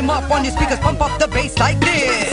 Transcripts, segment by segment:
volume up on your speakers, pump up the bass like this.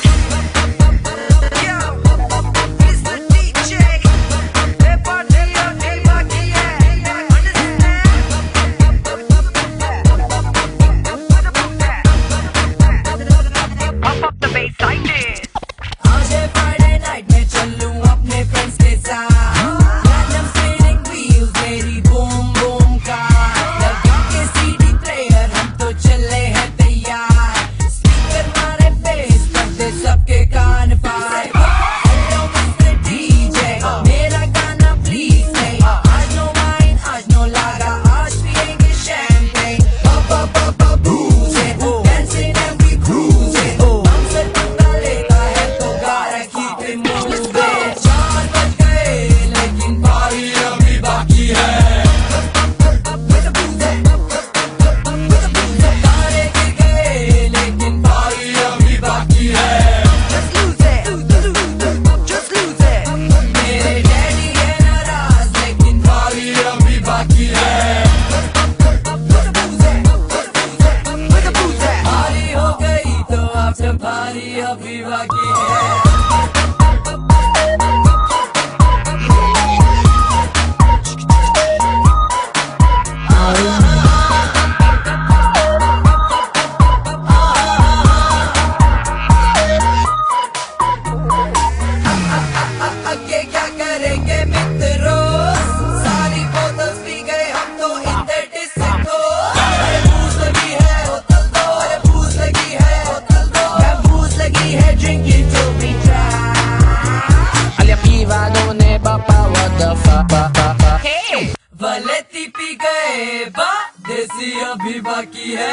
वलेती पी गए बा देसी अभी बाकी है।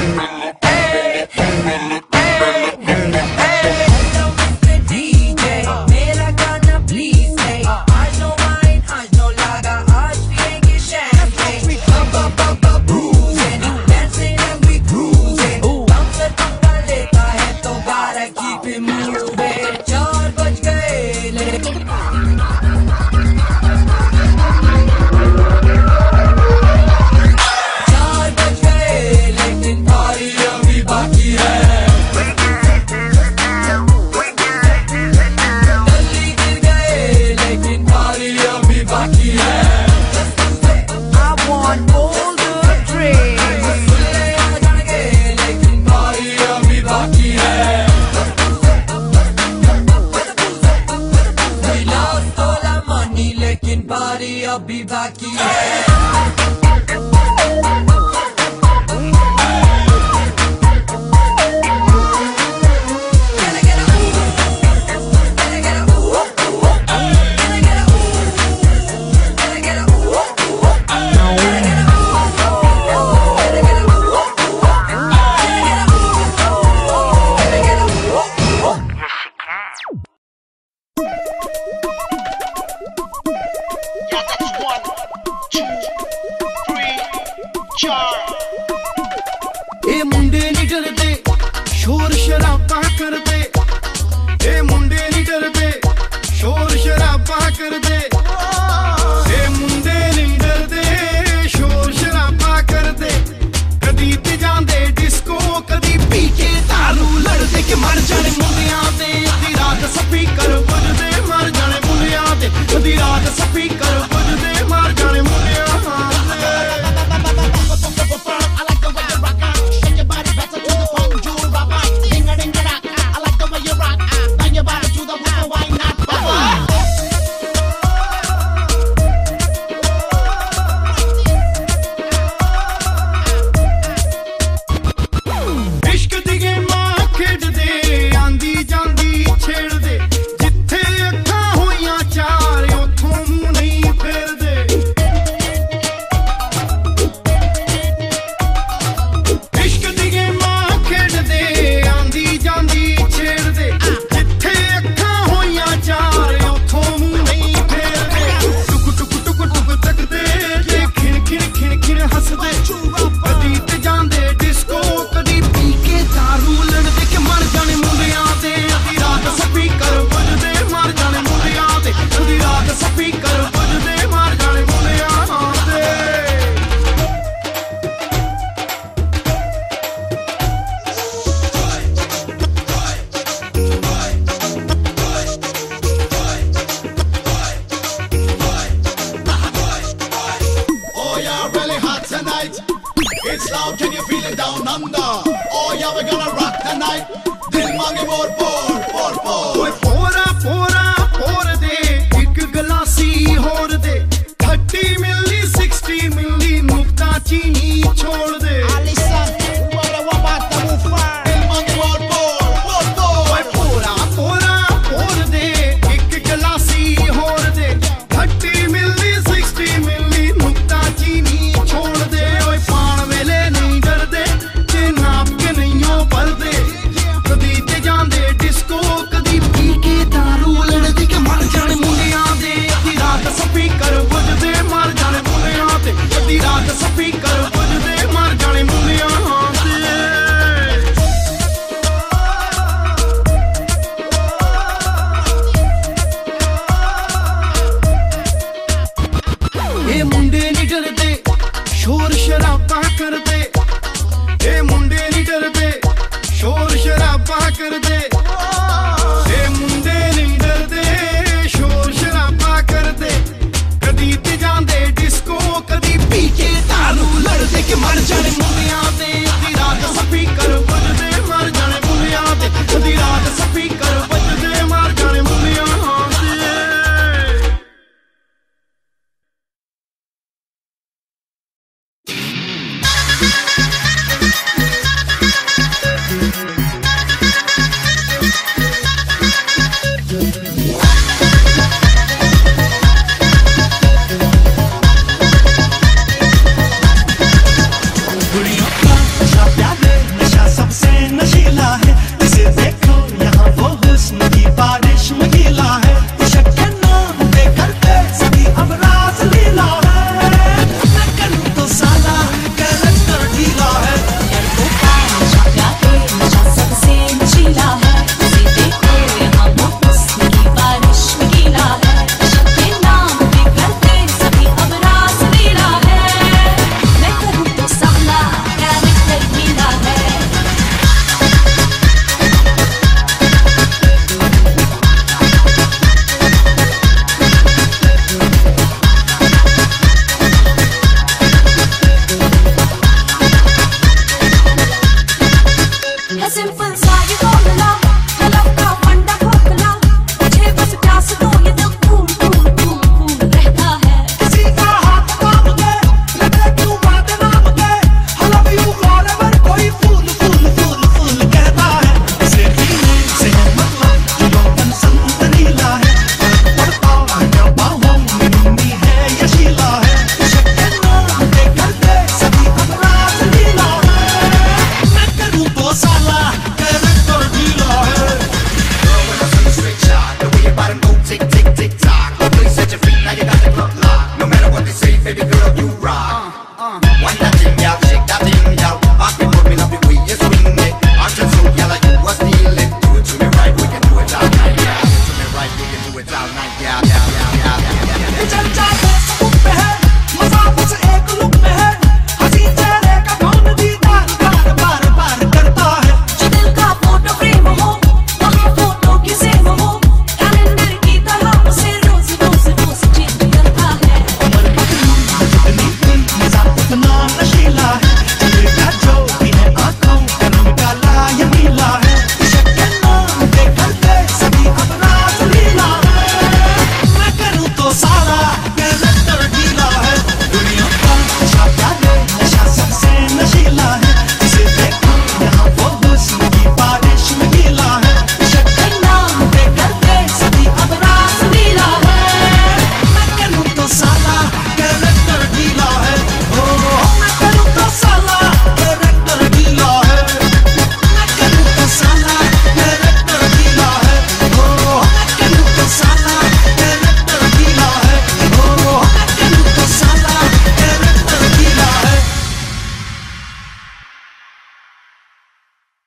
अभी बाकी है। ए मुंडे नहीं डरते शोर शराबा करते, ए मुंडे नहीं डरते शोर शराबा करते, ए मुंडे नहीं डरते शोर शराबा करते। कदी ते जांदे डिस्को कदी पी के दारू लड़दे कि मर जाने मुंडियां दे। अधी रात स्पीकर बजदे मर जाने मुंडियां दे, अधी रात स्पीकर बजदे मर जाने मुंडियां दे। इश्क दी गेमां खेडदे आंदी जांदी Oh yeah, we're gonna rock the night. Dil mange more, pour. Oye pora pour de, ek glassi hor de. 30 milli, 60 milli, nukta chini chhod de. Alisa, what about the mufa? Dil mange more, pour. Oye pora pour de, ek glassi hor de. 30 milli, 60 milli, nukta chini chhod de. Oye paan vele nahi darde, che naap ke nahi ho parde. Kadi te jaande disco, kadi pee ke daru ladde ke mar jaane mundiyan de. Adhi raat speaker bujde mar jaane mundiyan de. Adhi raat speaker bujde mar jaane mundiyan de. ए मुंडे नहीं डरते शोर शराबा करते ए मुंडे नहीं डरते शोर शराबा करते ए मुंडे नहीं डरते शोर शराबा करते कदी ते जांदे डिस्को कदी पी के दारू लड़दे के मर जाने मुंडियां दे अधी रात स्पीकर बजदे मर जाने मुंडियां दे अधी रात स्पीकर बजदे मर जाने मुंडियां दे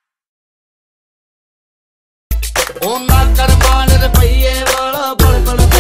ओ ना कर मान रुपये वाला बड़ बड़